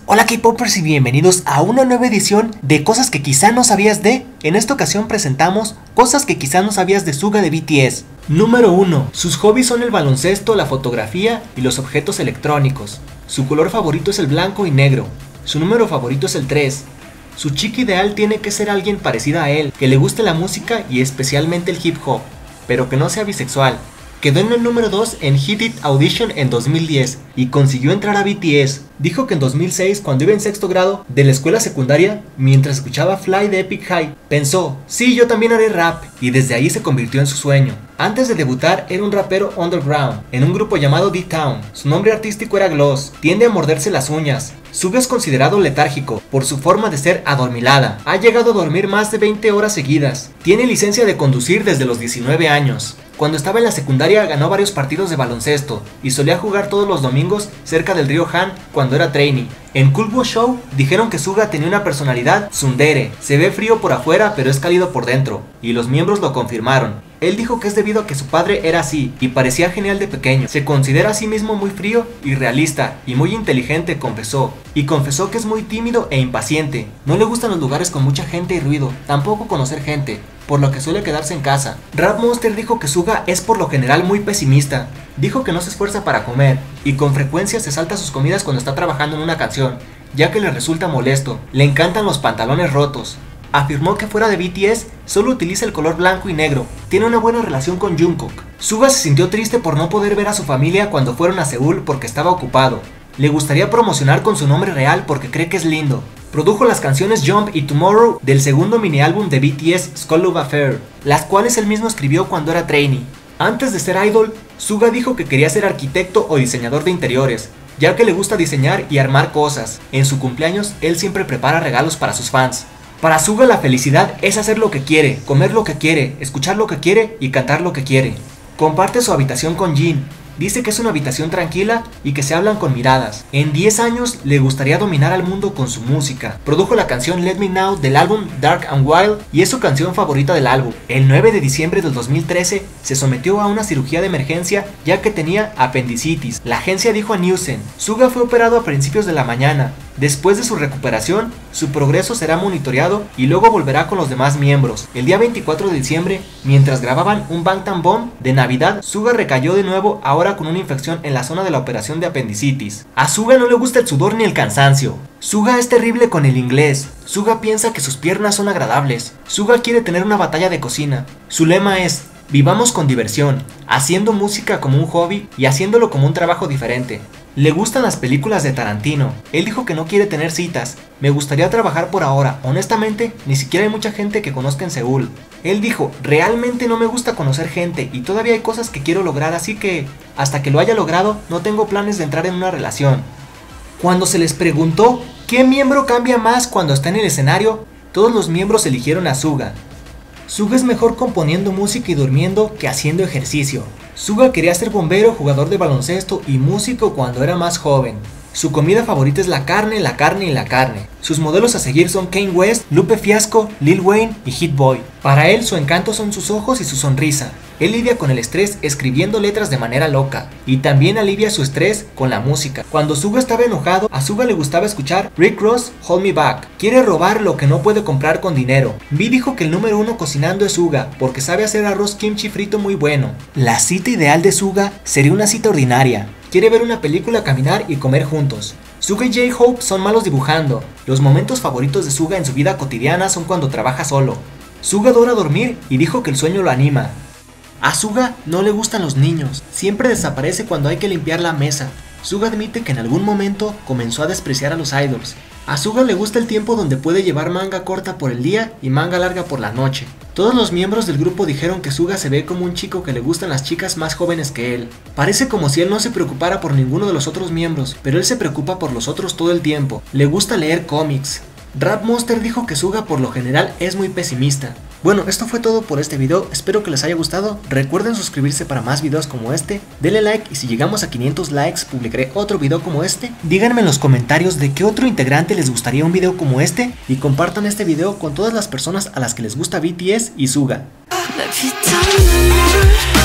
Hola K-Popers y bienvenidos a una nueva edición de Cosas que quizá no sabías de. En esta ocasión presentamos Cosas que quizá no sabías de Suga de BTS. Número 1. Sus hobbies son el baloncesto, la fotografía y los objetos electrónicos. Su color favorito es el blanco y negro. Su número favorito es el 3. Su chica ideal tiene que ser alguien parecida a él, que le guste la música y especialmente el hip hop, pero que no sea bisexual. Quedó en el número 2 en Hit It Audition en 2010 y consiguió entrar a BTS. Dijo que en 2006, cuando iba en sexto grado de la escuela secundaria, mientras escuchaba Fly de Epic High, pensó, sí, yo también haré rap, y desde ahí se convirtió en su sueño. Antes de debutar era un rapero underground, en un grupo llamado D-Town. Su nombre artístico era Gloss, tiende a morderse las uñas. Suga es considerado letárgico por su forma de ser adormilada. Ha llegado a dormir más de 20 horas seguidas. Tiene licencia de conducir desde los 19 años. Cuando estaba en la secundaria ganó varios partidos de baloncesto y solía jugar todos los domingos cerca del río Han cuando era trainee. En Kulbo Show dijeron que Suga tenía una personalidad tsundere, se ve frío por afuera pero es cálido por dentro, y los miembros lo confirmaron. Él dijo que es debido a que su padre era así y parecía genial de pequeño. Se considera a sí mismo muy frío y realista y muy inteligente, confesó. Y confesó que es muy tímido e impaciente. No le gustan los lugares con mucha gente y ruido, tampoco conocer gente, por lo que suele quedarse en casa. Rap Monster dijo que Suga es por lo general muy pesimista. Dijo que no se esfuerza para comer y con frecuencia se salta sus comidas cuando está trabajando en una canción, ya que le resulta molesto. Le encantan los pantalones rotos. Afirmó que fuera de BTS solo utiliza el color blanco y negro. Tiene una buena relación con Jungkook. Suga se sintió triste por no poder ver a su familia cuando fueron a Seúl porque estaba ocupado. Le gustaría promocionar con su nombre real porque cree que es lindo. Produjo las canciones Jump y Tomorrow del segundo mini álbum de BTS, Skull Love Affair, las cuales él mismo escribió cuando era trainee. Antes de ser idol, Suga dijo que quería ser arquitecto o diseñador de interiores, ya que le gusta diseñar y armar cosas. En su cumpleaños, él siempre prepara regalos para sus fans. Para Suga la felicidad es hacer lo que quiere, comer lo que quiere, escuchar lo que quiere y cantar lo que quiere. Comparte su habitación con Jin. Dice que es una habitación tranquila y que se hablan con miradas. En 10 años le gustaría dominar al mundo con su música. Produjo la canción Let Me Now del álbum Dark and Wild y es su canción favorita del álbum. El 9 de diciembre del 2013 se sometió a una cirugía de emergencia ya que tenía apendicitis. La agencia dijo a Nielsen, Suga fue operado a principios de la mañana. Después de su recuperación, su progreso será monitoreado y luego volverá con los demás miembros. El día 24 de diciembre, mientras grababan un Bangtan Bomb de Navidad, Suga recayó de nuevo, ahora con una infección en la zona de la operación de apendicitis. A Suga no le gusta el sudor ni el cansancio. Suga es terrible con el inglés. Suga piensa que sus piernas son agradables. Suga quiere tener una batalla de cocina. Su lema es, vivamos con diversión, haciendo música como un hobby y haciéndolo como un trabajo diferente. Le gustan las películas de Tarantino. Él dijo que no quiere tener citas. Me gustaría trabajar por ahora. Honestamente, ni siquiera hay mucha gente que conozca en Seúl. Él dijo, realmente no me gusta conocer gente y todavía hay cosas que quiero lograr, así que hasta que lo haya logrado no tengo planes de entrar en una relación. Cuando se les preguntó ¿qué miembro cambia más cuando está en el escenario?, todos los miembros eligieron a Suga. Suga es mejor componiendo música y durmiendo que haciendo ejercicio. Suga quería ser bombero, jugador de baloncesto y músico cuando era más joven. Su comida favorita es la carne y la carne. Sus modelos a seguir son Kanye West, Lupe Fiasco, Lil Wayne y Hit Boy. Para él su encanto son sus ojos y su sonrisa. Él lidia con el estrés escribiendo letras de manera loca y también alivia su estrés con la música. Cuando Suga estaba enojado, a Suga le gustaba escuchar Rick Ross, Hold Me Back. Quiere robar lo que no puede comprar con dinero. Vi dijo que el número 1 cocinando es Suga porque sabe hacer arroz kimchi frito muy bueno. La cita ideal de Suga sería una cita ordinaria. Quiere ver una película, caminar y comer juntos. Suga y J-Hope son malos dibujando. Los momentos favoritos de Suga en su vida cotidiana son cuando trabaja solo. Suga adora dormir y dijo que el sueño lo anima. A Suga no le gustan los niños. Siempre desaparece cuando hay que limpiar la mesa. Suga admite que en algún momento comenzó a despreciar a los idols. A Suga le gusta el tiempo donde puede llevar manga corta por el día y manga larga por la noche. Todos los miembros del grupo dijeron que Suga se ve como un chico que le gustan las chicas más jóvenes que él. Parece como si él no se preocupara por ninguno de los otros miembros, pero él se preocupa por los otros todo el tiempo. Le gusta leer cómics. Rap Monster dijo que Suga por lo general es muy pesimista. Bueno, esto fue todo por este video, espero que les haya gustado. Recuerden suscribirse para más videos como este, denle like y si llegamos a 500 likes publicaré otro video como este. Díganme en los comentarios de qué otro integrante les gustaría un video como este y compartan este video con todas las personas a las que les gusta BTS y Suga.